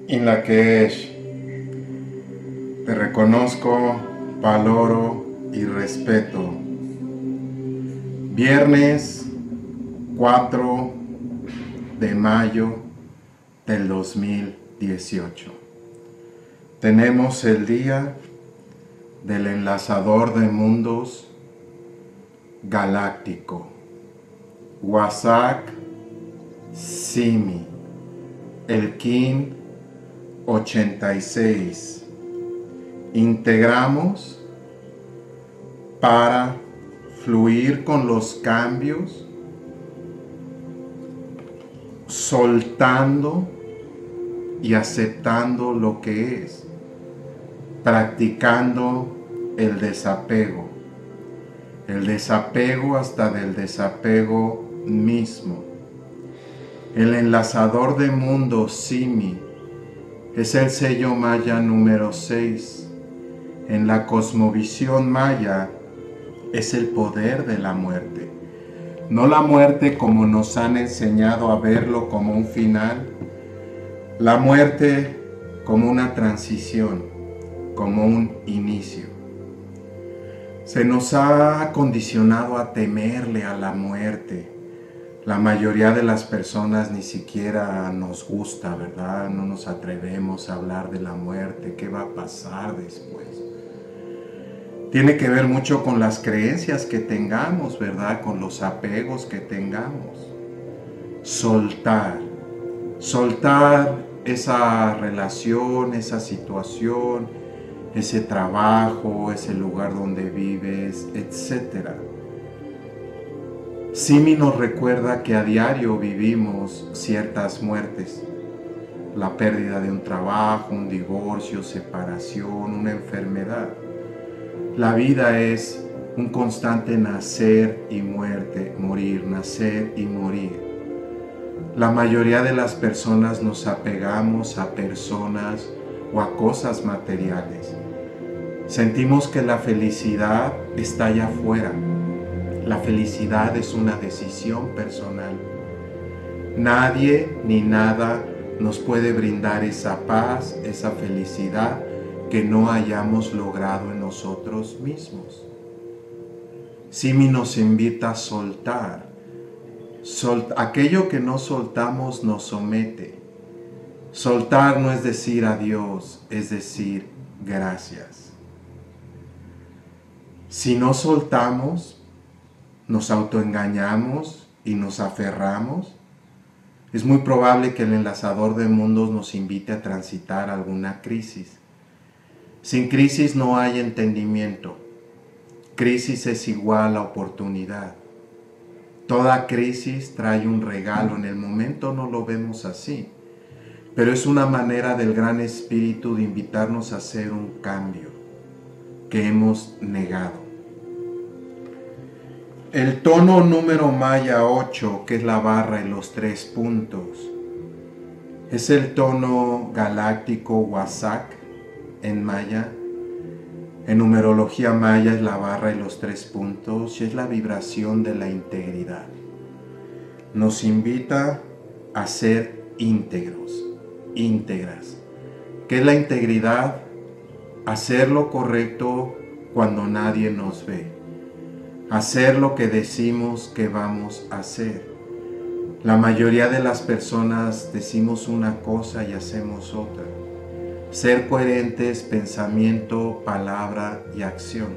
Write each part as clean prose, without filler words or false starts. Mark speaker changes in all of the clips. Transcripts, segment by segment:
Speaker 1: Inlakesh, te reconozco, valoro y respeto. Viernes 4 de mayo del 2018. Tenemos el día del enlazador de mundos galáctico, Wasak Simi, el Kin 86. Integramos para fluir con los cambios, soltando y aceptando lo que es, practicando el desapego hasta del desapego mismo. El enlazador de mundos Simi es el sello maya número 6. En la cosmovisión maya es el poder de la muerte. No la muerte como nos han enseñado a verlo como un final, la muerte como una transición, como un inicio. Se nos ha condicionado a temerle a la muerte. La mayoría de las personas ni siquiera nos gusta, ¿verdad? No nos atrevemos a hablar de la muerte. ¿Qué va a pasar después? Tiene que ver mucho con las creencias que tengamos, ¿verdad? Con los apegos que tengamos. Soltar esa relación, esa situación, ese trabajo, ese lugar donde vives, etc. Simi nos recuerda que a diario vivimos ciertas muertes. La pérdida de un trabajo, un divorcio, separación, una enfermedad. La vida es un constante nacer y muerte, morir, nacer y morir. La mayoría de las personas nos apegamos a personas o a cosas materiales. Sentimos que la felicidad está allá afuera. La felicidad es una decisión personal. Nadie ni nada nos puede brindar esa paz, esa felicidad que no hayamos logrado en nosotros mismos. Simi nos invita a soltar. Aquello que no soltamos nos somete. Soltar no es decir adiós, es decir gracias. Si no soltamos, nos autoengañamos y nos aferramos, es muy probable que el enlazador de mundos nos invite a transitar alguna crisis. Sin crisis no hay entendimiento. Crisis es igual a oportunidad. Toda crisis trae un regalo. En el momento no lo vemos así, pero es una manera del Gran Espíritu de invitarnos a hacer un cambio que hemos negado. El tono número maya 8, que es la barra y los 3 puntos, es el tono galáctico Wasak en maya. En numerología maya es la barra y los 3 puntos y es la vibración de la integridad. Nos invita a ser íntegros, íntegras. ¿Qué es la integridad? Hacer lo correcto cuando nadie nos ve. Hacer lo que decimos que vamos a hacer. La mayoría de las personas decimos una cosa y hacemos otra. Ser coherentes, pensamiento, palabra y acción.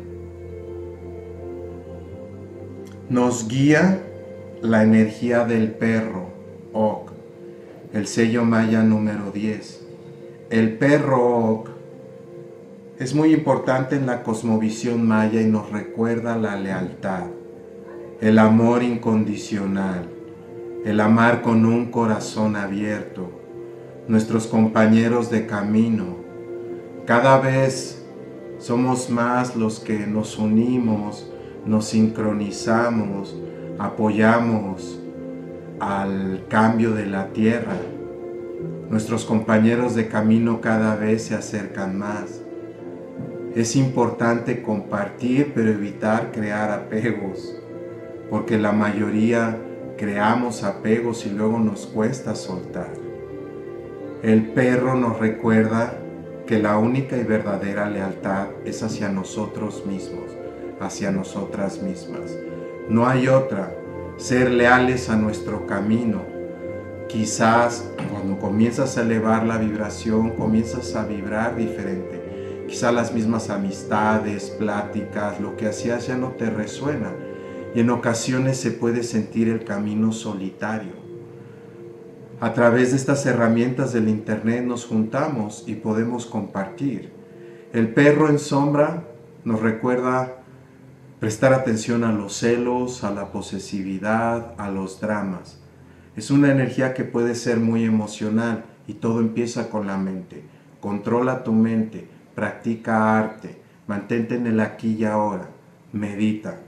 Speaker 1: Nos guía la energía del perro, Ok, el sello maya número 10. El perro Ok es muy importante en la cosmovisión maya y nos recuerda la lealtad, el amor incondicional, el amar con un corazón abierto, nuestros compañeros de camino. Cada vez somos más los que nos unimos, nos sincronizamos, apoyamos al cambio de la tierra. Nuestros compañeros de camino cada vez se acercan más. Es importante compartir, pero evitar crear apegos, porque la mayoría creamos apegos y luego nos cuesta soltar. El perro nos recuerda que la única y verdadera lealtad es hacia nosotros mismos, hacia nosotras mismas. No hay otra. Ser leales a nuestro camino. Quizás cuando comienzas a elevar la vibración, comienzas a vibrar diferente. Quizás las mismas amistades, pláticas, lo que hacías ya no te resuena. Y en ocasiones se puede sentir el camino solitario. A través de estas herramientas del internet nos juntamos y podemos compartir. El perro en sombra nos recuerda prestar atención a los celos, a la posesividad, a los dramas. Es una energía que puede ser muy emocional y todo empieza con la mente. Controla tu mente, practica arte, mantente en el aquí y ahora, medita.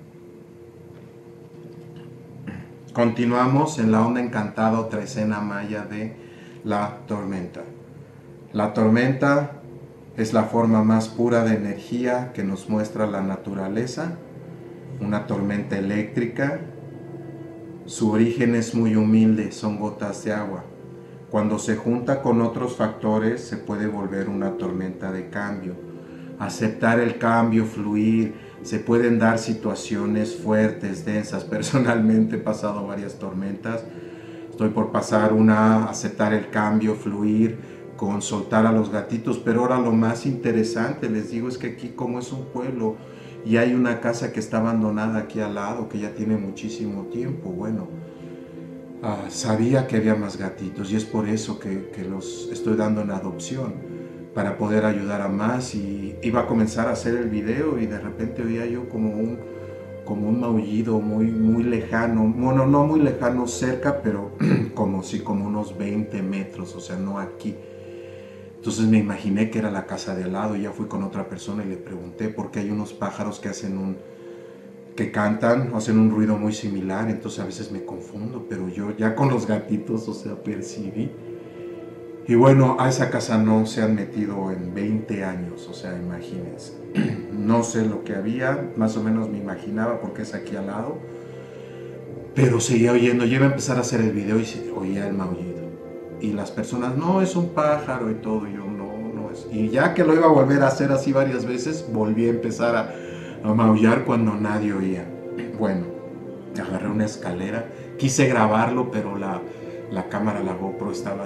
Speaker 1: Continuamos en la onda encantada, otra escena maya de la tormenta. La tormenta es la forma más pura de energía que nos muestra la naturaleza, una tormenta eléctrica. Su origen es muy humilde, son gotas de agua. Cuando se junta con otros factores se puede volver una tormenta de cambio. Aceptar el cambio, fluir. Se pueden dar situaciones fuertes, densas. Personalmente he pasado varias tormentas. Estoy por pasar una, aceptar el cambio, fluir, con soltar a los gatitos. Pero ahora lo más interesante, les digo, es que aquí como es un pueblo y hay una casa que está abandonada aquí al lado, que ya tiene muchísimo tiempo, bueno, sabía que había más gatitos y es por eso que los estoy dando en adopción, para poder ayudar a más. Y iba a comenzar a hacer el video y de repente oía yo como un maullido muy lejano, bueno, no muy lejano, cerca, pero como unos 20 metros, o sea, no aquí. Entonces me imaginé que era la casa de al lado y ya fui con otra persona y le pregunté porque hay unos pájaros que cantan, hacen un ruido muy similar, entonces a veces me confundo, pero yo ya con los gatitos, o sea, percibí. Y bueno, a esa casa no se han metido en 20 años, o sea, imagínense. No sé lo que había, más o menos me imaginaba porque es aquí al lado, pero seguía oyendo. Yo iba a empezar a hacer el video y se oía el maullido. Y las personas, no, es un pájaro y todo. Y yo, no es. Y ya que lo iba a volver a hacer así varias veces, volví a empezar a maullar cuando nadie oía. Bueno, agarré una escalera, quise grabarlo, pero la cámara, la GoPro estaba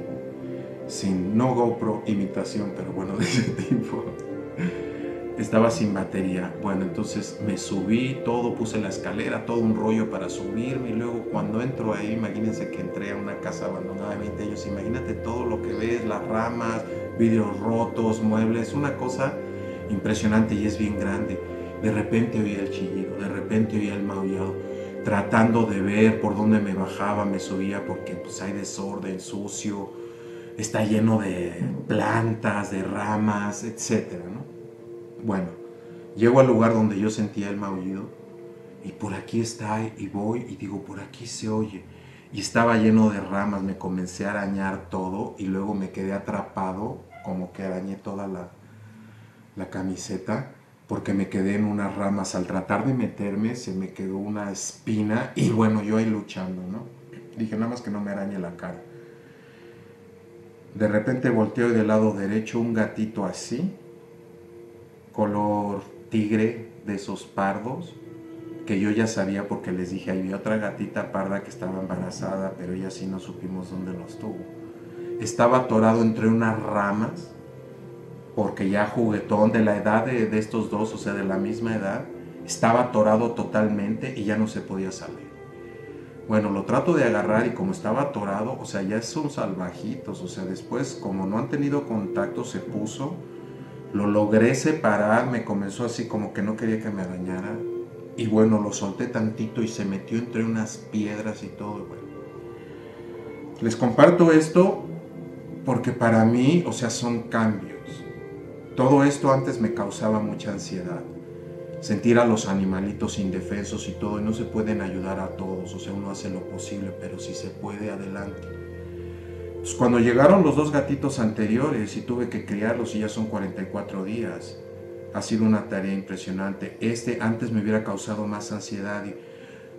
Speaker 1: no GoPro imitación, pero bueno, de ese tipo, estaba sin batería. Bueno, entonces me subí, puse la escalera, todo un rollo para subirme, y luego cuando entro ahí, imagínense que entré a una casa abandonada de 20 años, imagínate todo lo que ves, las ramas, vidrios rotos, muebles, una cosa impresionante y es bien grande. De repente oía el chillido, de repente oía el maullado, tratando de ver por dónde me bajaba, me subía, porque pues hay desorden, sucio, está lleno de plantas, de ramas, etcétera, ¿no? Bueno, llego al lugar donde yo sentía el maullido y por aquí está, y voy y digo, por aquí se oye. Y estaba lleno de ramas, me comencé a arañar todo y luego me quedé atrapado, como que arañé toda la camiseta, porque me quedé en unas ramas. Al tratar de meterme se me quedó una espina y bueno, yo ahí luchando, ¿no? Dije, nada más que no me arañe la cara. De repente volteo y del lado derecho un gatito así, color tigre, de esos pardos, que yo ya sabía porque les dije, había otra gatita parda que estaba embarazada, pero ella sí no supimos dónde los tuvo. Estaba atorado entre unas ramas, porque ya juguetón, de la edad de estos dos, o sea, de la misma edad, estaba atorado totalmente y ya no se podía salir. Bueno, lo trato de agarrar y como estaba atorado, o sea, ya son salvajitos, o sea, después como no han tenido contacto se puso, lo logré separar, me comenzó así como que no quería que me arañara y bueno, lo solté tantito y se metió entre unas piedras y todo. Bueno, les comparto esto porque para mí, o sea, son cambios. Todo esto antes me causaba mucha ansiedad. Sentir a los animalitos indefensos y todo, y no se pueden ayudar a todos, o sea, uno hace lo posible, pero si se puede, adelante. Pues cuando llegaron los dos gatitos anteriores y tuve que criarlos y ya son 44 días, ha sido una tarea impresionante. Antes me hubiera causado más ansiedad y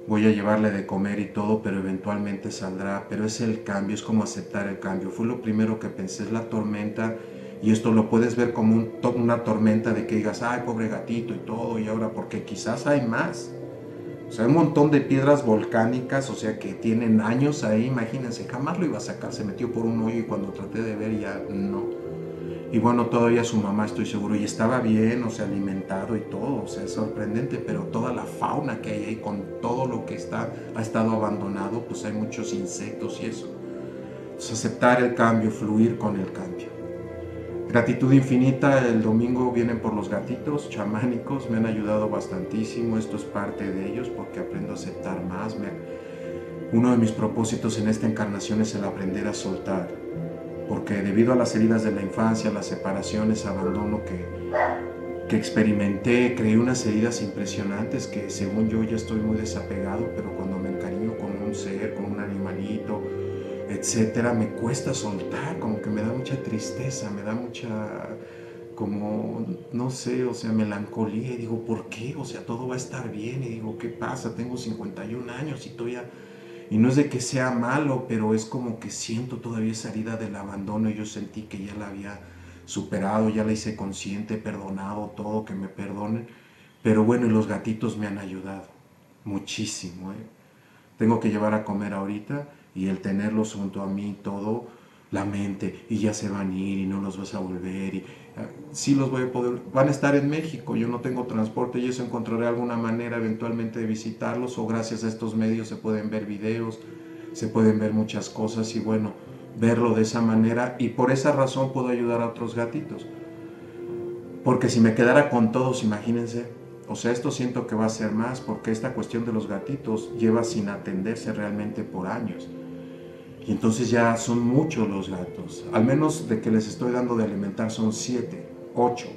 Speaker 1: voy a llevarle de comer y todo, pero eventualmente saldrá. Pero es el cambio, es como aceptar el cambio. Fue lo primero que pensé, es la tormenta. Y esto lo puedes ver como una tormenta de que digas, ay, pobre gatito y todo, y ahora, porque quizás hay más. O sea, hay un montón de piedras volcánicas, o sea, que tienen años ahí, imagínense, jamás lo iba a sacar, se metió por un hoyo y cuando traté de ver ya no. Y bueno, todavía su mamá estoy seguro, y estaba bien, o sea, alimentado y todo, o sea, es sorprendente, pero toda la fauna que hay ahí, con todo lo que ha estado abandonado, pues hay muchos insectos y eso. Entonces, aceptar el cambio, fluir con el cambio. Gratitud infinita, el domingo vienen por los gatitos chamánicos, me han ayudado bastantísimo, esto es parte de ellos porque aprendo a aceptar más. Uno de mis propósitos en esta encarnación es el aprender a soltar, porque debido a las heridas de la infancia, las separaciones, abandono que experimenté, creé unas heridas impresionantes que según yo ya estoy muy desapegado, pero cuando me encariño con un ser, con un animalito, etcétera, me cuesta soltar, como que me da mucha tristeza, me da mucha, como, no sé, o sea, melancolía, y digo, ¿por qué? O sea, todo va a estar bien, y digo, ¿qué pasa? Tengo 51 años y todavía, y no es de que sea malo, pero es como que siento todavía esa herida del abandono, y yo sentí que ya la había superado, ya la hice consciente, perdonado, todo, que me perdonen, pero bueno, y los gatitos me han ayudado muchísimo, ¿eh? Tengo que llevar a comer ahorita y el tenerlos junto a mí todo, la mente, y ya se van a ir y no los vas a volver, y sí los voy a poder, van a estar en México, yo no tengo transporte y eso encontraré alguna manera eventualmente de visitarlos, o gracias a estos medios se pueden ver videos, se pueden ver muchas cosas, y bueno, verlo de esa manera, y por esa razón puedo ayudar a otros gatitos. Porque si me quedara con todos, imagínense, o sea, esto siento que va a ser más, porque esta cuestión de los gatitos lleva sin atenderse realmente por años. Y entonces ya son muchos los gatos. Al menos de que les estoy dando de alimentar son 7, 8.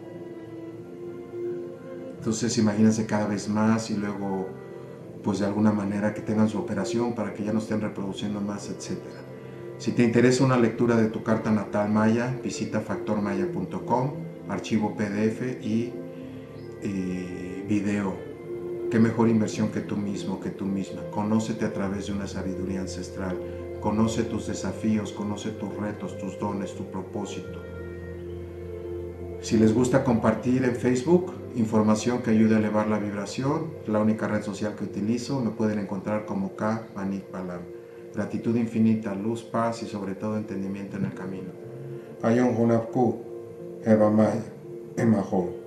Speaker 1: Entonces imagínense cada vez más, y luego pues de alguna manera que tengan su operación para que ya no estén reproduciendo más, etcétera. Si te interesa una lectura de tu carta natal maya, visita factormaya.com, archivo PDF y video. Qué mejor inversión que tú mismo, que tú misma. Conócete a través de una sabiduría ancestral. Conoce tus desafíos, conoce tus retos, tus dones, tu propósito. Si les gusta compartir en Facebook información que ayude a elevar la vibración, la única red social que utilizo, me pueden encontrar como K. Manik Palam. Gratitud infinita, luz, paz y sobre todo entendimiento en el camino. Ayon Hunapku, Eva Maya, Emajo.